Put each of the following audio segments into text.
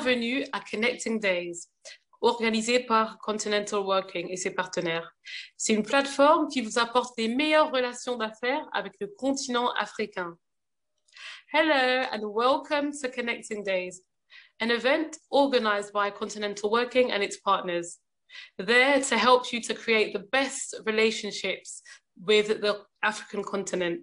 bienvenue à Connecting Days, organisé par Continental Working et ses partenaires. C'est une plateforme qui vous apporte les meilleures relations d'affaires avec le continent africain. Hello and welcome to Connecting Days, an event organized by Continental Working and its partners. There to help you to create the best relationships with the African continent.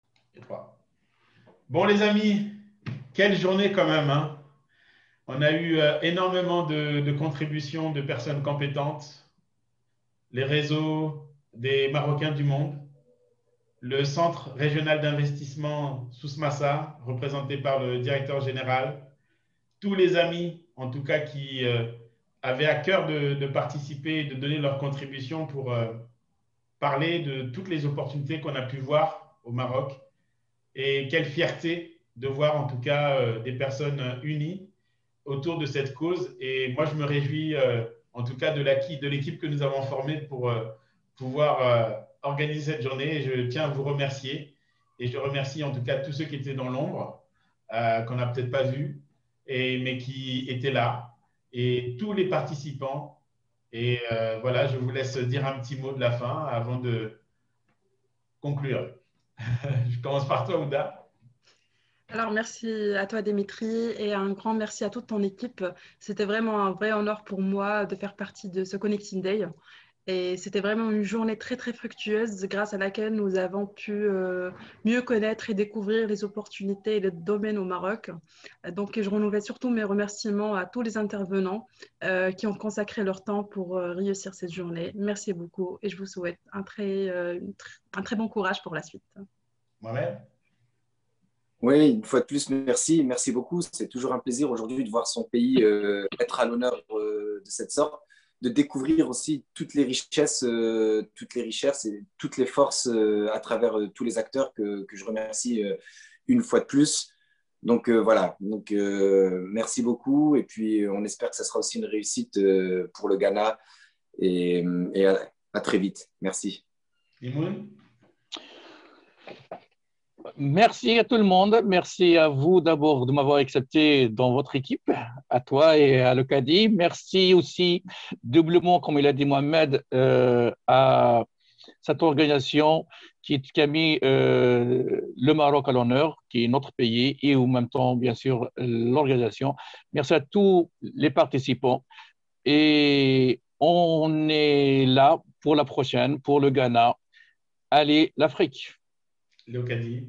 Bon les amis, quelle journée quand même, hein? On a eu énormément de contributions de personnes compétentes, les réseaux des Marocains du monde, le Centre régional d'investissement Sousmassa, représenté par le directeur général, tous les amis, en tout cas, qui avaient à cœur de participer et de donner leur contribution pour parler de toutes les opportunités qu'on a pu voir au Maroc. Et quelle fierté de voir en tout cas des personnes unies autour de cette cause. Et moi, je me réjouis en tout cas de l'équipe que nous avons formée pour pouvoir organiser cette journée. Et je tiens à vous remercier. Et je remercie en tout cas tous ceux qui étaient dans l'ombre, qu'on n'a peut-être pas vus, mais qui étaient là. Et tous les participants. Et voilà, je vous laisse dire un petit mot de la fin avant de conclure. Je commence par toi, Ouda. Alors, merci à toi, Dimitri, et un grand merci à toute ton équipe. C'était vraiment un vrai honneur pour moi de faire partie de ce Connecting Day. Et c'était vraiment une journée très, très fructueuse grâce à laquelle nous avons pu mieux connaître et découvrir les opportunités et les domaines au Maroc. Donc, je renouvelle surtout mes remerciements à tous les intervenants qui ont consacré leur temps pour réussir cette journée. Merci beaucoup et je vous souhaite un très bon courage pour la suite. Moi-même. Oui, une fois de plus, merci. Merci beaucoup. C'est toujours un plaisir aujourd'hui de voir son pays être à l'honneur de cette sorte, de découvrir aussi toutes les richesses et toutes les forces à travers tous les acteurs que je remercie une fois de plus. Donc voilà, merci beaucoup. Et puis, on espère que ça sera aussi une réussite pour le Ghana. Et à très vite. Merci. Imoun. Merci à tout le monde. Merci à vous d'abord de m'avoir accepté dans votre équipe, à toi et à l'Ocadi. Merci aussi doublement, comme il a dit Mohamed, à cette organisation qui a mis le Maroc à l'honneur, qui est notre pays, et en même temps, bien sûr, l'organisation. Merci à tous les participants. Et on est là pour la prochaine, pour le Ghana. Allez, l'Afrique. L'Ocadi.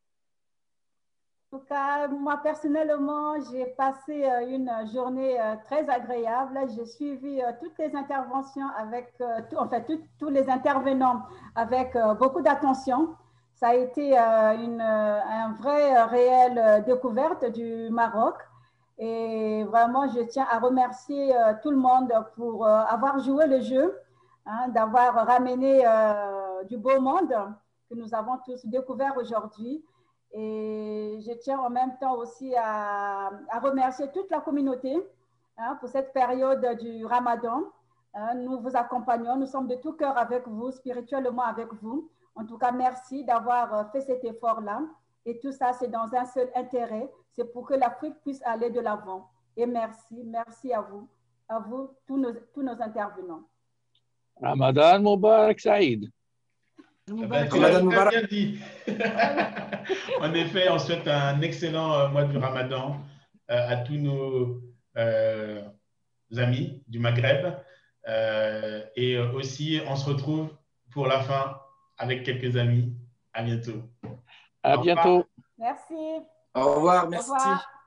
En tout cas, moi personnellement, j'ai passé une journée très agréable. J'ai suivi toutes les interventions avec, tous les intervenants avec beaucoup d'attention. Ça a été un vrai, réelle découverte du Maroc. Et vraiment, je tiens à remercier tout le monde pour avoir joué le jeu, hein, d'avoir ramené du beau monde que nous avons tous découvert aujourd'hui. Et je tiens en même temps aussi à remercier toute la communauté, hein, pour cette période du Ramadan. Nous vous accompagnons, nous sommes de tout cœur avec vous, spirituellement avec vous. En tout cas, merci d'avoir fait cet effort-là. Et tout ça, c'est dans un seul intérêt, c'est pour que l'Afrique puisse aller de l'avant. Et merci à vous, tous nos intervenants. Ramadan Mubarak Saïd. Tu l'as très bien dit. En effet, on souhaite un excellent mois du Ramadan à tous nos amis du Maghreb. Et aussi, on se retrouve pour la fin avec quelques amis. À bientôt. À bientôt. Merci. Au revoir, merci. Au revoir.